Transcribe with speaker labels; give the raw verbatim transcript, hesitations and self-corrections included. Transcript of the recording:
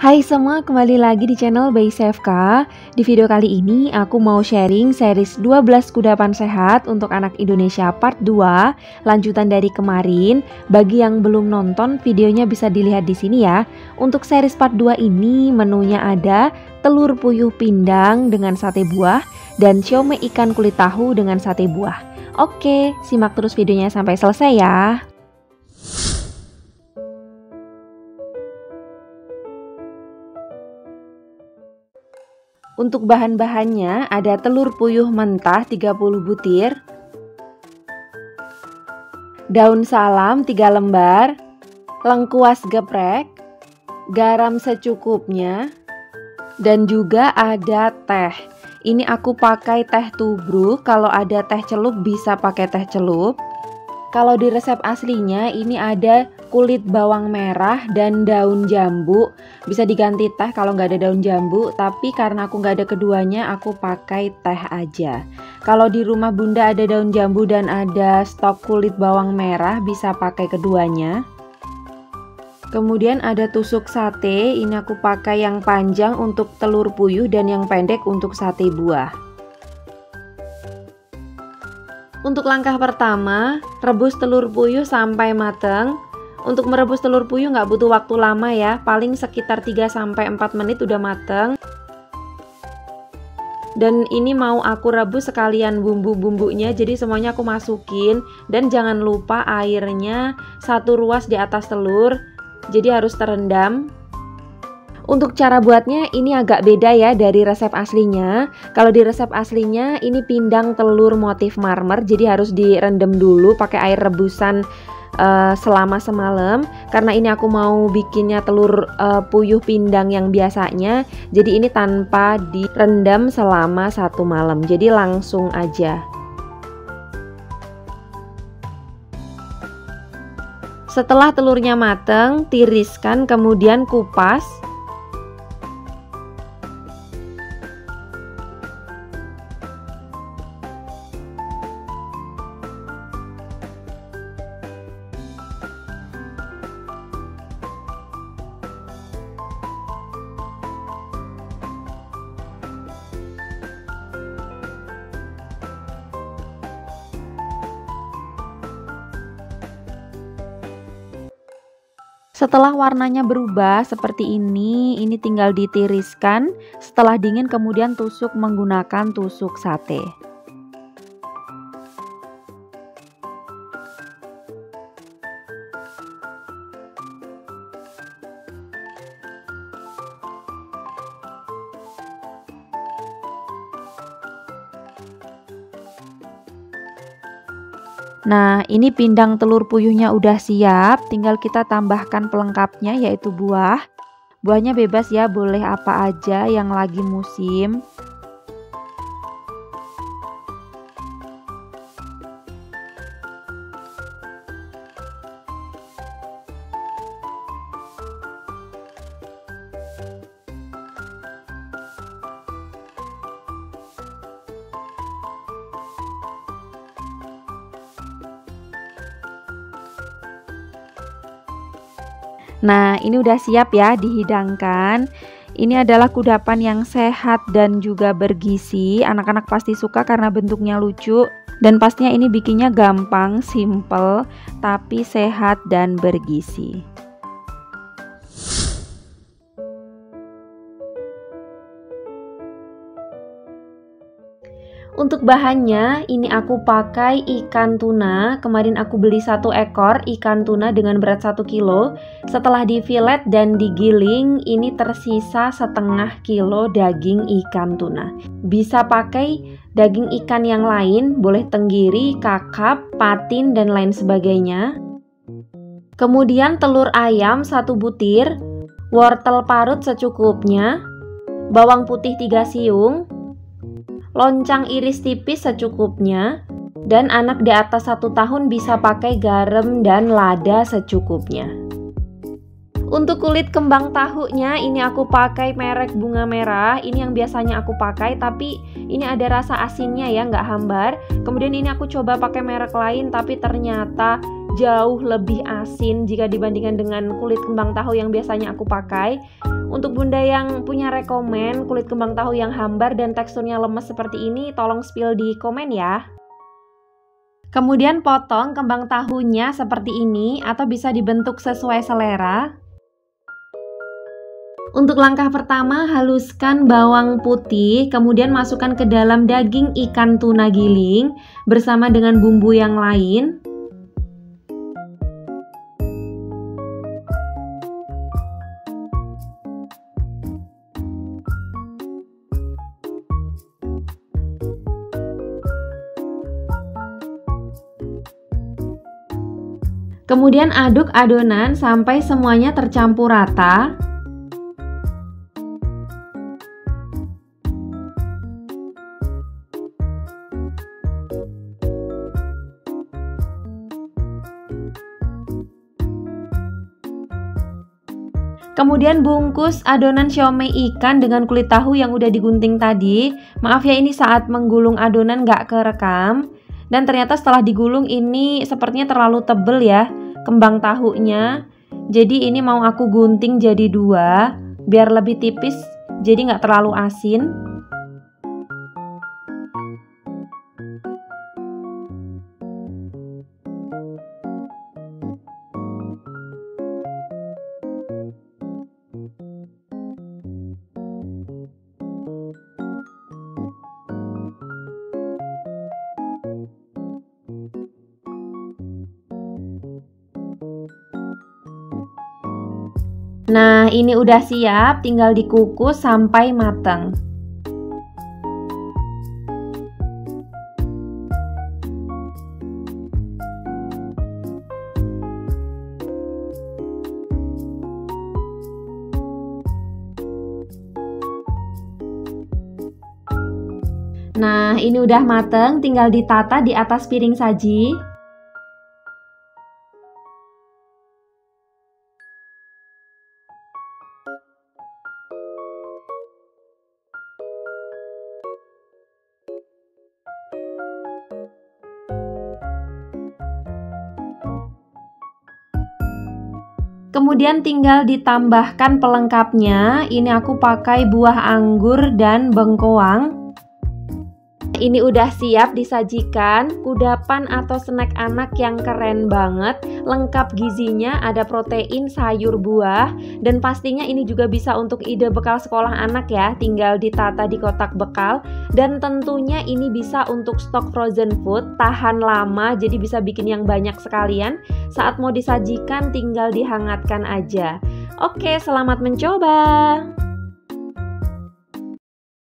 Speaker 1: Hai semua, kembali lagi di channel by Sefka. Di video kali ini aku mau sharing series dua belas kudapan sehat untuk anak Indonesia part dua, lanjutan dari kemarin. Bagi yang belum nonton, videonya bisa dilihat di sini ya. Untuk series part dua ini menunya ada telur puyuh pindang dengan sate buah dan siomay ikan kulit tahu dengan sate buah. Oke, simak terus videonya sampai selesai ya. Untuk bahan-bahannya ada telur puyuh mentah tiga puluh butir, daun salam tiga lembar, lengkuas geprek, garam secukupnya, dan juga ada teh. Ini aku pakai teh tubruk, kalau ada teh celup bisa pakai teh celup. Kalau di resep aslinya ini ada kulit bawang merah dan daun jambu. Bisa diganti teh kalau nggak ada daun jambu, tapi karena aku nggak ada keduanya, aku pakai teh aja. Kalau di rumah bunda ada daun jambu dan ada stok kulit bawang merah, bisa pakai keduanya. Kemudian ada tusuk sate, ini aku pakai yang panjang untuk telur puyuh dan yang pendek untuk sate buah. Untuk langkah pertama, rebus telur puyuh sampai mateng. Untuk merebus telur puyuh nggak butuh waktu lama ya, paling sekitar tiga sampai empat menit udah mateng. Dan ini mau aku rebus sekalian bumbu-bumbunya, jadi semuanya aku masukin. Dan jangan lupa airnya satu ruas di atas telur, jadi harus terendam. Untuk cara buatnya ini agak beda ya dari resep aslinya. Kalau di resep aslinya ini pindang telur motif marmer, jadi harus direndam dulu pakai air rebusan uh, selama semalam. Karena ini aku mau bikinnya telur uh, puyuh pindang yang biasanya, jadi ini tanpa direndam selama satu malam, jadi langsung aja. Setelah telurnya mateng, tiriskan kemudian kupas. Setelah warnanya berubah seperti ini, ini tinggal ditiriskan. Setelah dingin kemudian tusuk menggunakan tusuk sate. Nah, ini pindang telur puyuhnya udah siap, tinggal kita tambahkan pelengkapnya yaitu buah. Buahnya bebas ya, boleh apa aja yang lagi musim. Nah, ini udah siap ya dihidangkan. Ini adalah kudapan yang sehat dan juga bergizi. Anak-anak pasti suka karena bentuknya lucu. Dan pastinya ini bikinnya gampang, simple, tapi sehat dan bergizi. Untuk bahannya, ini aku pakai ikan tuna. Kemarin aku beli satu ekor ikan tuna dengan berat satu kilo. Setelah difilet dan digiling, ini tersisa setengah kilo daging ikan tuna. Bisa pakai daging ikan yang lain, boleh tenggiri, kakap, patin, dan lain sebagainya. Kemudian telur ayam satu butir, wortel parut secukupnya, bawang putih tiga siung, loncang iris tipis secukupnya, dan anak di atas satu tahun bisa pakai garam dan lada secukupnya. Untuk kulit kembang tahunya ini aku pakai merek bunga merah. Ini yang biasanya aku pakai, tapi ini ada rasa asinnya ya, nggak hambar. Kemudian ini aku coba pakai merek lain, tapi ternyata jauh lebih asin jika dibandingkan dengan kulit kembang tahu yang biasanya aku pakai. Untuk bunda yang punya rekomen kulit kembang tahu yang hambar dan teksturnya lemes seperti ini, tolong spill di komen ya. Kemudian potong kembang tahunya seperti ini atau bisa dibentuk sesuai selera. Untuk langkah pertama, haluskan bawang putih, kemudian masukkan ke dalam daging ikan tuna giling bersama dengan bumbu yang lain. Kemudian aduk adonan sampai semuanya tercampur rata. Kemudian bungkus adonan siomay ikan dengan kulit tahu yang udah digunting tadi. Maaf ya, ini saat menggulung adonan nggak kerekam. Dan ternyata setelah digulung ini sepertinya terlalu tebel ya kembang tahunya. Jadi ini mau aku gunting jadi dua biar lebih tipis, jadi nggak terlalu asin. Nah, ini udah siap, tinggal dikukus sampai matang. Nah, ini udah mateng, tinggal ditata di atas piring saji. Kemudian tinggal ditambahkan pelengkapnya. Ini aku pakai buah anggur dan bengkoang. Ini udah siap disajikan, kudapan atau snack anak yang keren banget. Lengkap gizinya, ada protein, sayur, buah, dan pastinya ini juga bisa untuk ide bekal sekolah anak ya. Tinggal ditata di kotak bekal, dan tentunya ini bisa untuk stok frozen food, tahan lama, jadi bisa bikin yang banyak sekalian. Saat mau disajikan tinggal dihangatkan aja. Oke, selamat mencoba.